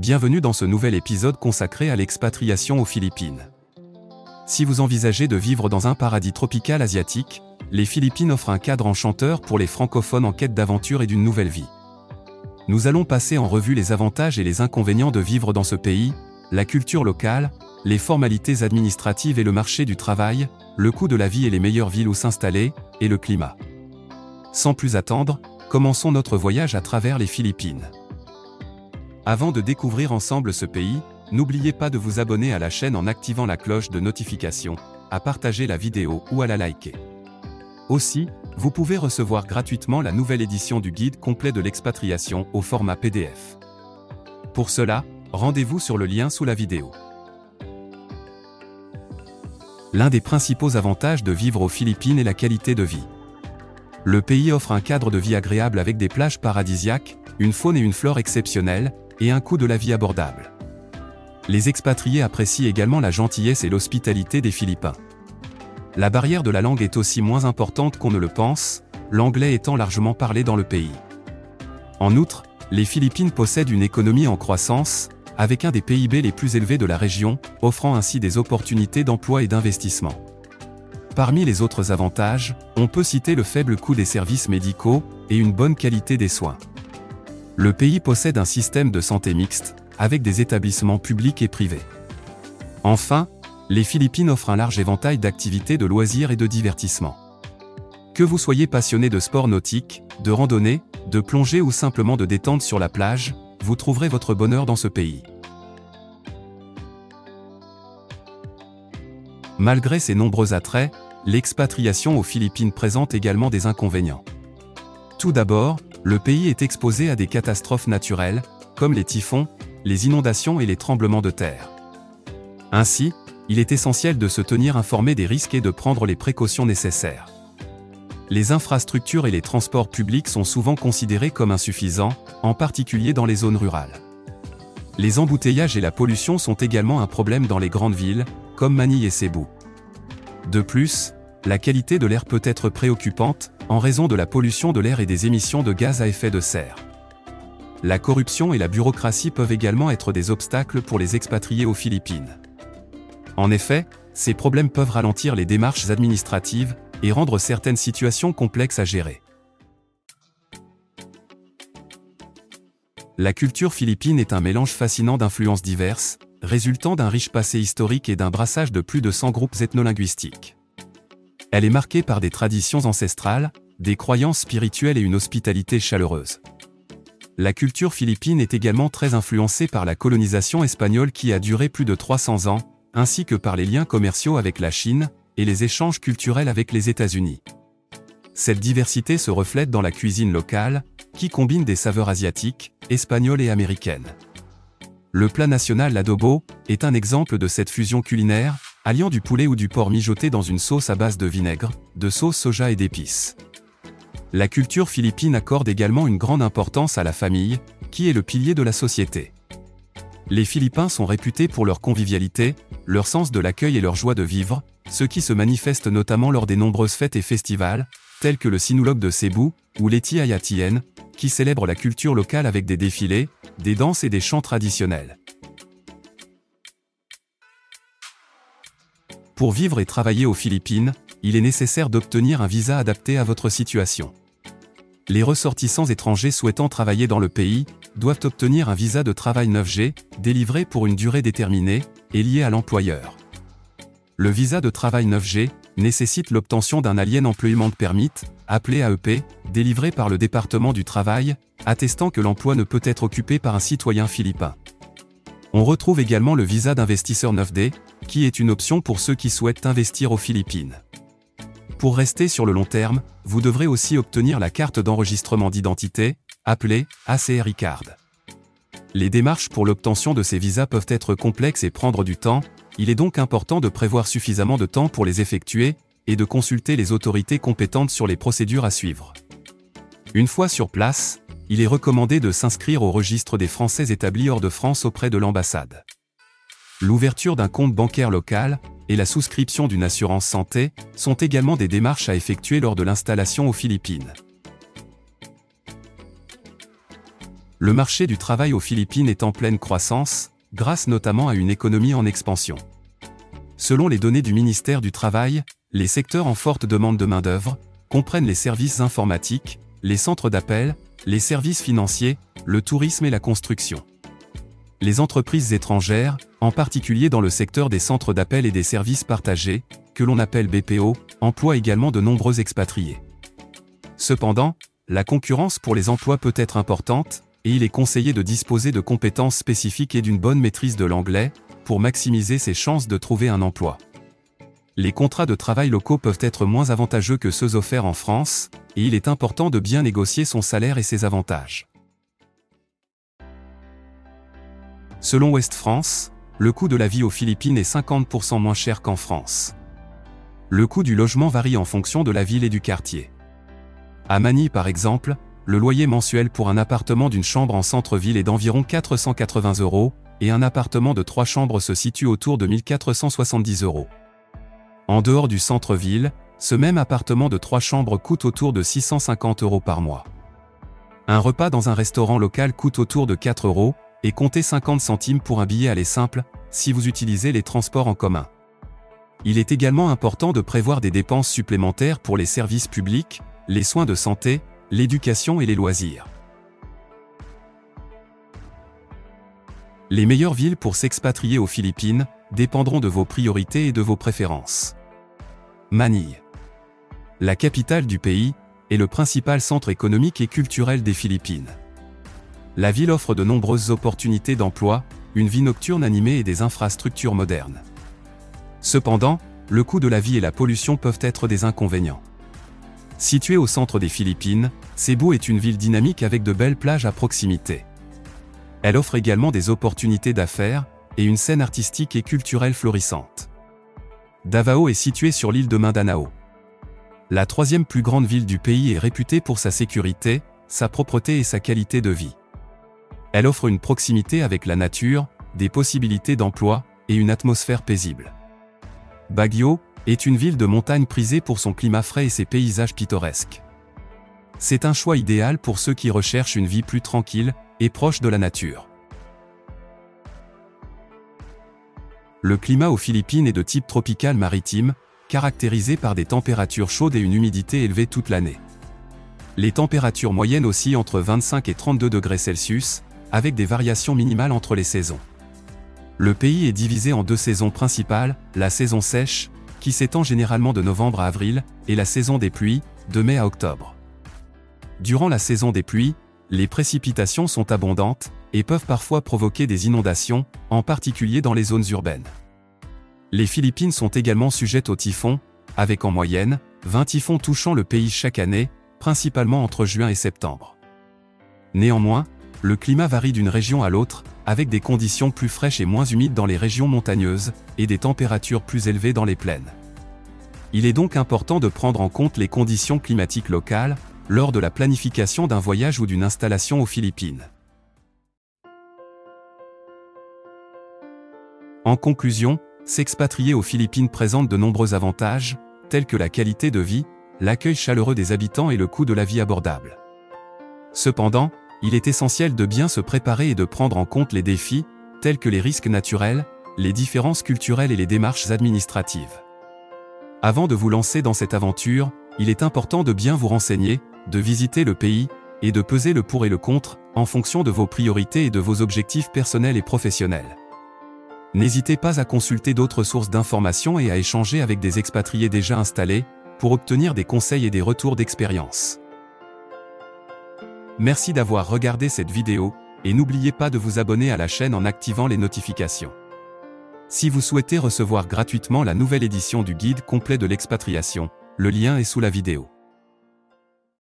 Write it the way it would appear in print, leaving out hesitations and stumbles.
Bienvenue dans ce nouvel épisode consacré à l'expatriation aux Philippines. Si vous envisagez de vivre dans un paradis tropical asiatique, les Philippines offrent un cadre enchanteur pour les francophones en quête d'aventure et d'une nouvelle vie. Nous allons passer en revue les avantages et les inconvénients de vivre dans ce pays, la culture locale, les formalités administratives et le marché du travail, le coût de la vie et les meilleures villes où s'installer, et le climat. Sans plus attendre, commençons notre voyage à travers les Philippines. Avant de découvrir ensemble ce pays, n'oubliez pas de vous abonner à la chaîne en activant la cloche de notification, à partager la vidéo ou à la liker. Aussi, vous pouvez recevoir gratuitement la nouvelle édition du guide complet de l'expatriation au format PDF. Pour cela, rendez-vous sur le lien sous la vidéo. L'un des principaux avantages de vivre aux Philippines est la qualité de vie. Le pays offre un cadre de vie agréable avec des plages paradisiaques, une faune et une flore exceptionnelles, et un coût de la vie abordable. Les expatriés apprécient également la gentillesse et l'hospitalité des Philippins. La barrière de la langue est aussi moins importante qu'on ne le pense, l'anglais étant largement parlé dans le pays. En outre, les Philippines possèdent une économie en croissance, avec un des PIB les plus élevés de la région, offrant ainsi des opportunités d'emploi et d'investissement. Parmi les autres avantages, on peut citer le faible coût des services médicaux et une bonne qualité des soins. Le pays possède un système de santé mixte, avec des établissements publics et privés. Enfin, les Philippines offrent un large éventail d'activités de loisirs et de divertissement. Que vous soyez passionné de sport nautique, de randonnée, de plongée ou simplement de détente sur la plage, vous trouverez votre bonheur dans ce pays. Malgré ses nombreux attraits, l'expatriation aux Philippines présente également des inconvénients. Tout d'abord, le pays est exposé à des catastrophes naturelles, comme les typhons, les inondations et les tremblements de terre. Ainsi, il est essentiel de se tenir informé des risques et de prendre les précautions nécessaires. Les infrastructures et les transports publics sont souvent considérés comme insuffisants, en particulier dans les zones rurales. Les embouteillages et la pollution sont également un problème dans les grandes villes, comme Manille et Cebu. De plus, la qualité de l'air peut être préoccupante, en raison de la pollution de l'air et des émissions de gaz à effet de serre. La corruption et la bureaucratie peuvent également être des obstacles pour les expatriés aux Philippines. En effet, ces problèmes peuvent ralentir les démarches administratives et rendre certaines situations complexes à gérer. La culture philippine est un mélange fascinant d'influences diverses, résultant d'un riche passé historique et d'un brassage de plus de 100 groupes ethnolinguistiques. Elle est marquée par des traditions ancestrales, des croyances spirituelles et une hospitalité chaleureuse. La culture philippine est également très influencée par la colonisation espagnole qui a duré plus de 300 ans, ainsi que par les liens commerciaux avec la Chine et les échanges culturels avec les États-Unis. Cette diversité se reflète dans la cuisine locale, qui combine des saveurs asiatiques, espagnoles et américaines. Le plat national l'adobo est un exemple de cette fusion culinaire, alliant du poulet ou du porc mijoté dans une sauce à base de vinaigre, de sauce soja et d'épices. La culture philippine accorde également une grande importance à la famille, qui est le pilier de la société. Les Philippins sont réputés pour leur convivialité, leur sens de l'accueil et leur joie de vivre, ce qui se manifeste notamment lors des nombreuses fêtes et festivals, tels que le Sinulog de Cebu, ou l'Eti Ayatien, qui célèbrent la culture locale avec des défilés, des danses et des chants traditionnels. Pour vivre et travailler aux Philippines, il est nécessaire d'obtenir un visa adapté à votre situation. Les ressortissants étrangers souhaitant travailler dans le pays doivent obtenir un visa de travail 9G, délivré pour une durée déterminée, et lié à l'employeur. Le visa de travail 9G nécessite l'obtention d'un Alien Employment Permit, appelé AEP, délivré par le département du travail, attestant que l'emploi ne peut être occupé par un citoyen philippin. On retrouve également le visa d'investisseur 9D, qui est une option pour ceux qui souhaitent investir aux Philippines. Pour rester sur le long terme, vous devrez aussi obtenir la carte d'enregistrement d'identité, appelée ACRI Card. Les démarches pour l'obtention de ces visas peuvent être complexes et prendre du temps, il est donc important de prévoir suffisamment de temps pour les effectuer, et de consulter les autorités compétentes sur les procédures à suivre. Une fois sur place, il est recommandé de s'inscrire au registre des Français établis hors de France auprès de l'ambassade. L'ouverture d'un compte bancaire local et la souscription d'une assurance santé sont également des démarches à effectuer lors de l'installation aux Philippines. Le marché du travail aux Philippines est en pleine croissance, grâce notamment à une économie en expansion. Selon les données du ministère du Travail, les secteurs en forte demande de main-d'œuvre comprennent les services informatiques, les centres d'appel, les services financiers, le tourisme et la construction. Les entreprises étrangères, en particulier dans le secteur des centres d'appel et des services partagés, que l'on appelle BPO, emploient également de nombreux expatriés. Cependant, la concurrence pour les emplois peut être importante, et il est conseillé de disposer de compétences spécifiques et d'une bonne maîtrise de l'anglais, pour maximiser ses chances de trouver un emploi. Les contrats de travail locaux peuvent être moins avantageux que ceux offerts en France, et il est important de bien négocier son salaire et ses avantages. Selon Ouest France, le coût de la vie aux Philippines est 50% moins cher qu'en France. Le coût du logement varie en fonction de la ville et du quartier. À Manille par exemple, le loyer mensuel pour un appartement d'une chambre en centre-ville est d'environ 480 €, et un appartement de 3 chambres se situe autour de 1470 €. En dehors du centre-ville, ce même appartement de 3 chambres coûte autour de 650 € par mois. Un repas dans un restaurant local coûte autour de 4 €, et comptez 50 centimes pour un billet aller simple, si vous utilisez les transports en commun. Il est également important de prévoir des dépenses supplémentaires pour les services publics, les soins de santé, l'éducation et les loisirs. Les meilleures villes pour s'expatrier aux Philippines dépendront de vos priorités et de vos préférences. Manille. La capitale du pays, est le principal centre économique et culturel des Philippines. La ville offre de nombreuses opportunités d'emploi, une vie nocturne animée et des infrastructures modernes. Cependant, le coût de la vie et la pollution peuvent être des inconvénients. Située au centre des Philippines, Cebu est une ville dynamique avec de belles plages à proximité. Elle offre également des opportunités d'affaires, et une scène artistique et culturelle florissante. Davao est située sur l'île de Mindanao. La troisième plus grande ville du pays est réputée pour sa sécurité, sa propreté et sa qualité de vie. Elle offre une proximité avec la nature, des possibilités d'emploi, et une atmosphère paisible. Baguio est une ville de montagne prisée pour son climat frais et ses paysages pittoresques. C'est un choix idéal pour ceux qui recherchent une vie plus tranquille et proche de la nature. Le climat aux Philippines est de type tropical maritime, caractérisé par des températures chaudes et une humidité élevée toute l'année. Les températures moyennes oscillent entre 25 et 32 degrés Celsius, avec des variations minimales entre les saisons. Le pays est divisé en deux saisons principales, la saison sèche, qui s'étend généralement de novembre à avril, et la saison des pluies, de mai à octobre. Durant la saison des pluies, les précipitations sont abondantes, et peuvent parfois provoquer des inondations, en particulier dans les zones urbaines. Les Philippines sont également sujettes aux typhons, avec en moyenne, 20 typhons touchant le pays chaque année, principalement entre juin et septembre. Néanmoins, le climat varie d'une région à l'autre, avec des conditions plus fraîches et moins humides dans les régions montagneuses, et des températures plus élevées dans les plaines. Il est donc important de prendre en compte les conditions climatiques locales, lors de la planification d'un voyage ou d'une installation aux Philippines. En conclusion, s'expatrier aux Philippines présente de nombreux avantages, tels que la qualité de vie, l'accueil chaleureux des habitants et le coût de la vie abordable. Cependant, il est essentiel de bien se préparer et de prendre en compte les défis, tels que les risques naturels, les différences culturelles et les démarches administratives. Avant de vous lancer dans cette aventure, il est important de bien vous renseigner, de visiter le pays, et de peser le pour et le contre, en fonction de vos priorités et de vos objectifs personnels et professionnels. N'hésitez pas à consulter d'autres sources d'informations et à échanger avec des expatriés déjà installés, pour obtenir des conseils et des retours d'expérience. Merci d'avoir regardé cette vidéo, et n'oubliez pas de vous abonner à la chaîne en activant les notifications. Si vous souhaitez recevoir gratuitement la nouvelle édition du guide complet de l'expatriation, le lien est sous la vidéo.